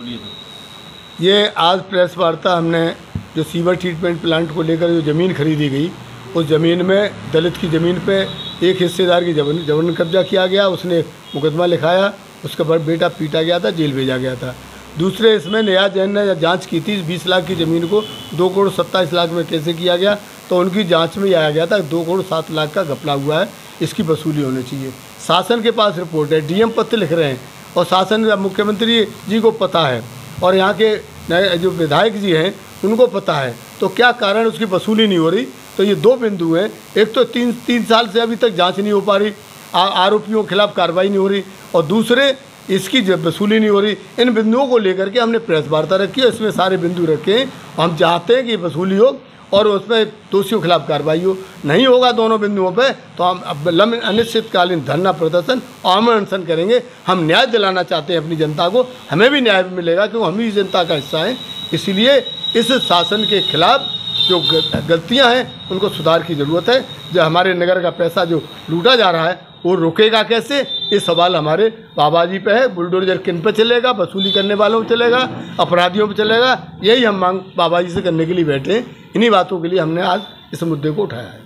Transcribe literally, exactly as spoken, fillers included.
बोलिए तो। ये आज प्रेस वार्ता हमने जो सीवर ट्रीटमेंट प्लांट को लेकर जो ज़मीन खरीदी गई, उस ज़मीन में दलित की ज़मीन पे एक हिस्सेदार की जबरन जबरन कब्जा किया गया, उसने मुकदमा लिखाया, उसका बड़ा बेटा पीटा गया था, जेल भेजा गया था। दूसरे इसमें नया जैन ने जांच की थी, बीस लाख की ज़मीन को दो करोड़ सत्ताईस लाख में कैसे किया गया, तो उनकी जांच में आया गया था दो करोड़ सात लाख का घपला हुआ है, इसकी वसूली होनी चाहिए। शासन के पास रिपोर्ट है, डीएम पत्र लिख रहे हैं और शासन मुख्यमंत्री जी को पता है और यहाँ के जो विधायक जी हैं उनको पता है, तो क्या कारण उसकी वसूली नहीं हो रही। तो ये दो बिंदु हैं, एक तो तीन तीन साल से अभी तक जांच नहीं हो पा रही, आरोपियों के खिलाफ कार्रवाई नहीं हो रही, और दूसरे इसकी जब वसूली नहीं हो रही। इन बिंदुओं को लेकर के हमने प्रेस वार्ता रखी है, इसमें सारे बिंदु रखे। हम चाहते हैं कि वसूली हो और उसमें दोषियों के खिलाफ कार्रवाई हो। नहीं होगा दोनों बिंदुओं पे तो हम अब लंबे अनिश्चितकालीन धरना प्रदर्शन और आमरण अनशन करेंगे। हम न्याय दिलाना चाहते हैं अपनी जनता को, हमें भी न्याय मिलेगा क्योंकि हम ही जनता का हिस्सा हैं। इसलिए इस शासन के खिलाफ जो गलतियां हैं उनको सुधार की ज़रूरत है। जो हमारे नगर का पैसा जो लूटा जा रहा है वो रुकेगा कैसे, ये सवाल हमारे बाबा जी पे है। बुलडोजर किन पे चलेगा, वसूली करने वालों पे चलेगा, अपराधियों पे चलेगा, यही हम मांग बाबा जी से करने के लिए बैठे हैं। इन्हीं बातों के लिए हमने आज इस मुद्दे को उठाया है।